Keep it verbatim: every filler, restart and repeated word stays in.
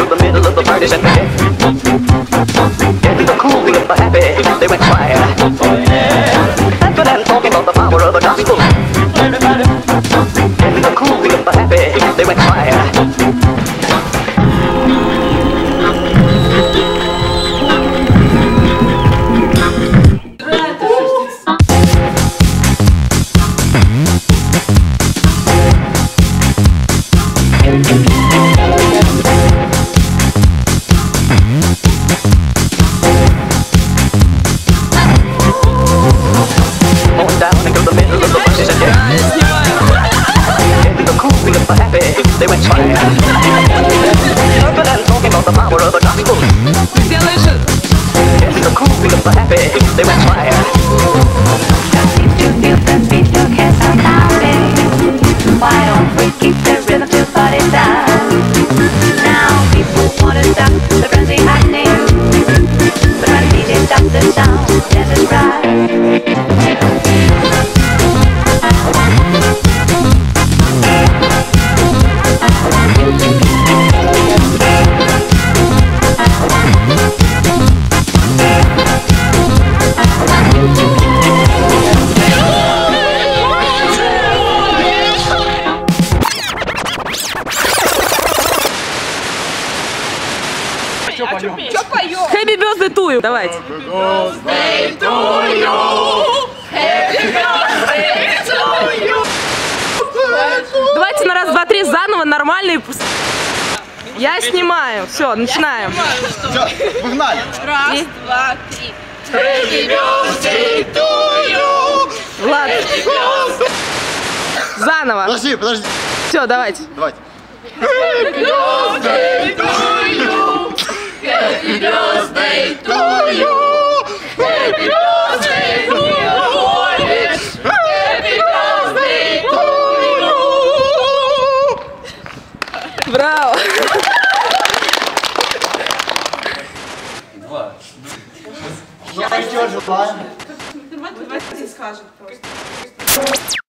into the middle of the party said, hey, into the cool beat of the happy, they went quiet. And then talking about the power of the gospel. Into the cool beat of the happy, they went quiet. They went fire. Urban and talking about the power of the gospel. Yes, the cool beat of the happy. They went fire. Seems to feel the beat, your hands are pounding. Why don't we keep the rhythm to party down? Now people wanna stop the frenzy happening, but when D J stops the sound, dance is right. Что поем? Happy birthday to you. Давайте. Happy birthday to you. Happy birthday to you. Давайте на раз, два, три заново, нормальный. Я снимаю. Все, начинаем. Все, погнали. Раз, И... два, три. Happy birthday to you. Ладно. Заново. Подожди, подожди. Все, давайте. Давайте. Happy birthday to you. Happy birthday to you. Happy birthday to you. Happy birthday to you. Браво. Я еще желаю. Давайте скажем просто.